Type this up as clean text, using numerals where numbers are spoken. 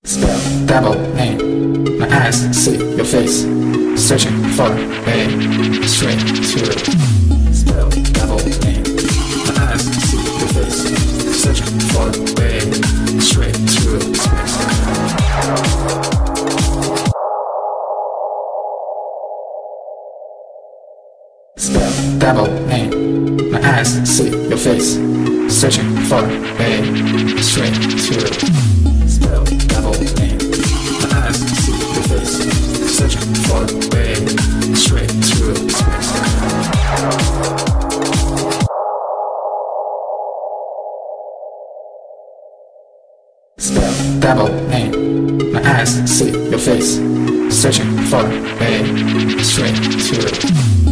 Spell double name. My eyes see your face, searching for a straight to. Spell double name. My eyes see your face, searching for a straight to space. Spell double name. My eyes see your face, searching for a straight to. Spell double name. My eyes see your face, searching for a straight to space. Spell double name. My eyes see your face, searching for a straight to.